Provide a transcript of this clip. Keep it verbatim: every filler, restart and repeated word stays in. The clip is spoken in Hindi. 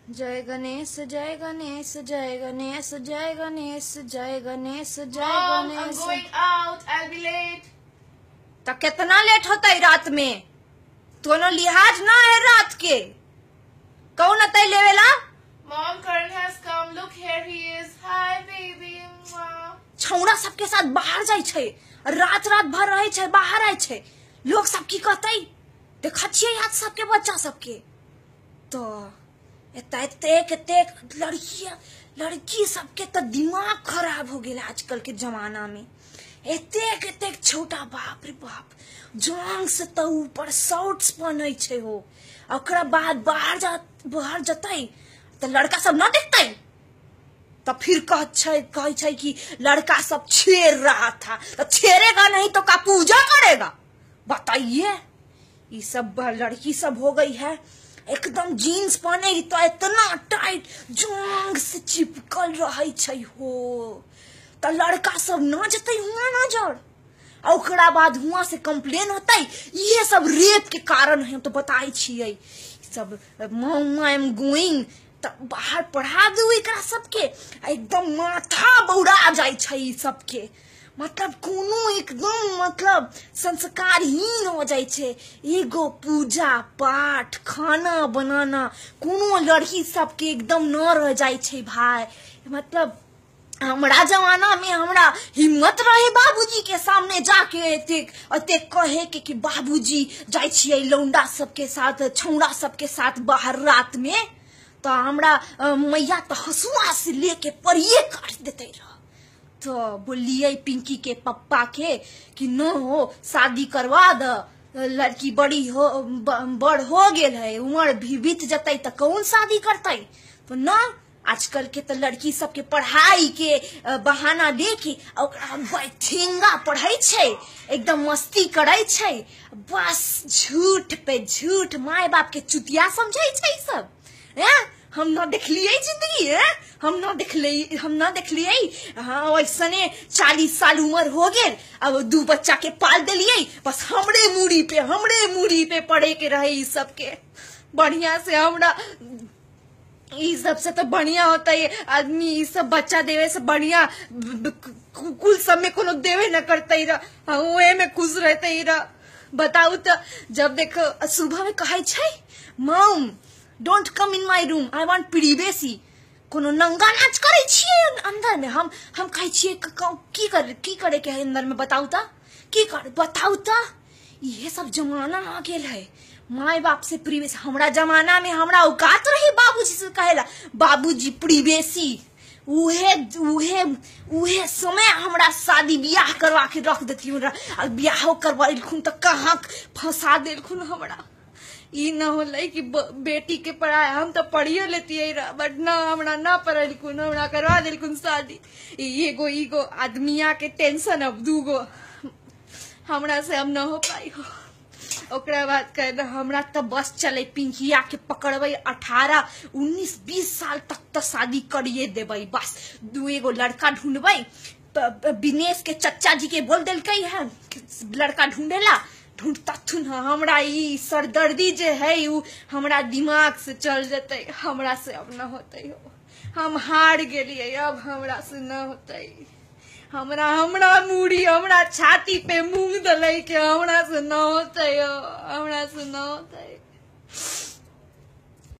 जय गणेश जय गणेश जय गणेश जय गणेश जय गणेश जय Mom, I'm Ganesh. going out. I'll be late. तो कितना लेट होता है रात में? तोनो लिहाज ना है रात के। कौन अतै लेवेला? Mom, Karan has come. Look, here he is. Hi, baby. Mwah. छौड़ा सबके साथ बाहर जाय छे, रात रात भर रहे छे, बाहर आए छे। लोग सब की कहतै? देखा छियै आज सबके बच्चा सबके। तो एते एते एते लड़की लड़की सबके तो दिमाग खराब हो गेल आजकल के जमाना में। एते एते छोटा बाप रे बाप, जांग से तो ऊपर शॉर्ट्स पहनै छे हो। ओकरा बाद बाहर जा बाहर जतै तो लड़का सब ना देखतै। तो फिर कह छे कह छे कि लड़का सब छेड़ रहा था, तो छेड़ेगा नहीं तो का पूजा करेगा? बताइए। ये सब लड़की सब हो गई है एकदम जीन्स पहने तो इतना टाइट जांग से चिपकल रहे छे हो। तो लड़का सब ना जते हुआ नजर, ओकरा बाद हुआ से कंप्लेन होता। ये सब रेप के कारण है तो बताई छिए। सब मॉम आई एम गोइंग तो बाहर पढ़ा दू एकरा सबके, एकदम माथा बौड़ा जाय छे सबके। मतलब कोनो एकदम मतलब संस्कारहीन हो जाय छे। एगो पूजा पाठ खाना बनाना कोनो लड़की सबके एकदम न रह जाय छे भाई। मतलब हमरा जमाना में हमरा हिम्मत रहे बाबूजी के सामने जाके एते एते कहे के कि बाबूजी जाय छिए लौंडा सबके साथ छौड़ा सबके साथ बाहर रात में। तो हमरा मैया तो हसुआ से लेके परिये काट देते रह। तो बोलिए पिंकी के पप्पा के कि न हो शादी करवा द, लड़की बड़ी हो बड़ हो गेल है, उम्र भी बीत जतै तो कौन शादी करतै? तो ना आजकल के तो लड़की सबके पढ़ाई के बहाना लेके बैठेंगा पढ़ै छे, एकदम मस्ती करै छे। बस झूठ पे झूठ माय बाप के चुतिया समझै छे सब। है हम ना देखलिए जिंदगी है, हम ना देखलिए हम ना देखलिए। हाँ वैसने चालीस साल उम्र हो गेल, अब दू बच्चा के पाल दिलिए। बस हमरे मूड़ी पे हमरे मूड़ी पे पड़े के रहे ई सबके। बढ़िया से हमरा ई सबसे तो बढ़िया होता है आदमी ई सब बच्चा देवे से बढ़िया कुल सब में कोनो देवे न करते रहा, उहे में खुश रहते रहा। बताऊ तो जब देखो सुबह में कहे छे mom don't come in my room, I want privacy. कोनो नंगा नाच करे छिए अंदर में, हम हम कहे छिए की कर की करे के है अंदर में? बताऊ ता की कर बताऊ ता। ये सब जमाना आ गेल है माय बाप से प्रिवेसी। हमरा जमाना में हमरा औकात रही बाबूजी से कहेला बाबूजी प्रिवेसी। उहे उहे उहे समय हमरा शादी ब्याह करवा के रख देती। हमरा ब्याह करवाइलखुन तो कहाँ फंसा देलखुन हमरा। ई न होले कि बेटी के पढ़ाई हम तो पढ़िए लेती है, बट ना हमरा ना पढ़लखुन, हमरा करवा दिलखुन शादी। एगो एगो आदमिया के टेंशन अब दूगो हमरा से अब न हो पाई हो। ओकरा बाद कहना हमरा तो बस चले पिंकिया के पकड़बे, अठारह उन्नीस बीस साल तक तो शादी करिए देबे। बस दू एगो लड़का ढूंढबे। विनेश के चचा जी के बोल दिलकै है लड़का ढूंढेला, ढूंढता थुन हमरा ई सरदर्दी जे है उ हमरा दिमाग से चल जते। हमरा से अब न होते हो, हम हार गेलिए, अब हमरा से न होते। हमरा हमरा मूड़ी हमरा छाती पे मूंग दले के हमरा से न होते हो, हमरा से न होते।